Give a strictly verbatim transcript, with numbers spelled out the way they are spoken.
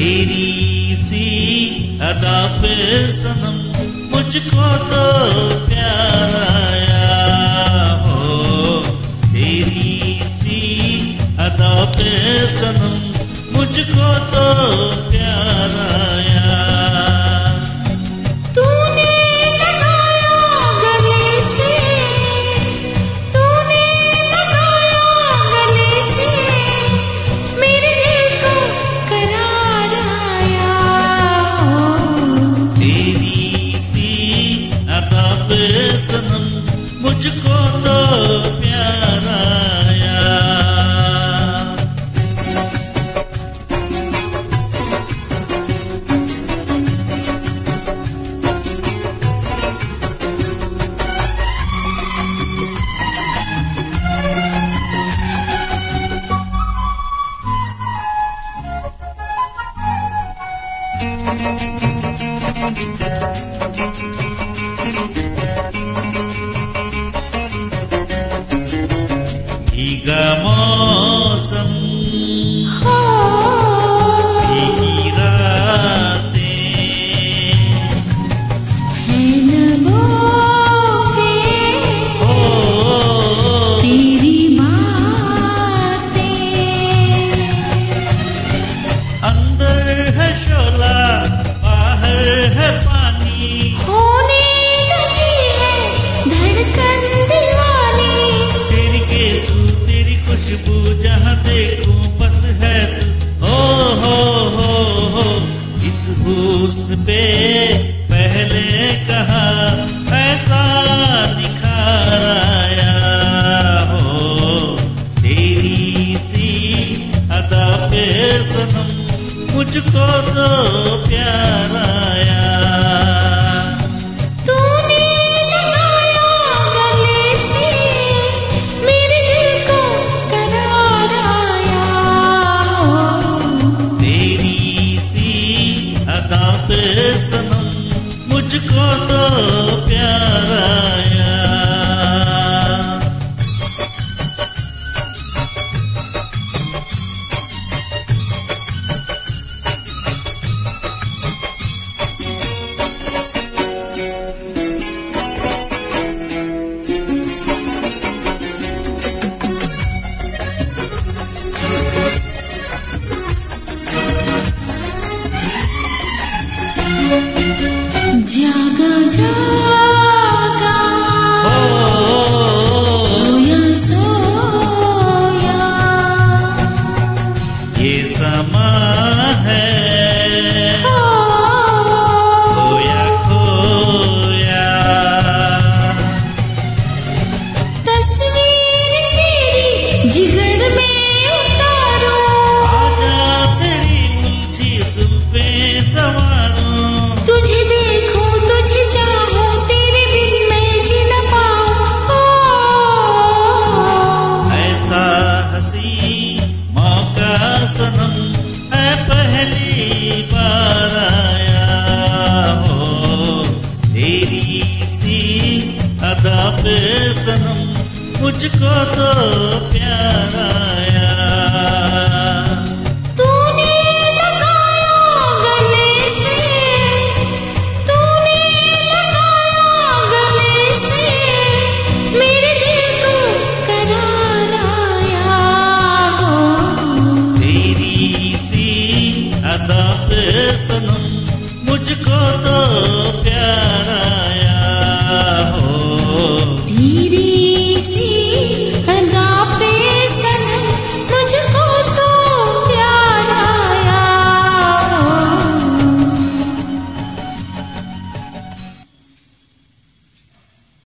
तेरी सी अदा पे सनम मुझको तो प्यार आया हो। तेरी सी अदा पे सनम मुझको तो प्यार आया। तूने लगाया गले से, तूने लगाया गले से, मेरे दिल को करार आया। तेरी सी अदा पे सनम मुझको तो प्यार आया। भीगा मौसम भीगी रातें है नभों पे तेरी बातें। अंदर है शोला बाहर है पानी, होने लगी है धड़कन दीवानी। तेरी केसू तेरी खुशबू जहाँ देखूं बस है तू। हो हो हो हो इस हुस्न पे पहले कहा ऐसा निखार आया हो। तेरी सी अदा पे सनम मुझको तो प्यार आया। तूने लगाया गले से, मेरे दिल को करार आया। तेरी सी अदा पे सनम मुझको तो प्यार आया। जागा जागा सोया सोया, ये समा है खोया खोया। तस्वीर तेरी जिगर में उतारो, आजा तेरी मुंशी जुल्फें संवारूं। तुझे देखो तुझे चाहो, तेरे बिन मैं जी न पाऊं। ऐसा हसी मौका सनम है पहली बार आया हो। तेरी सी अदा पे सनम मुझको तो प्यार आया।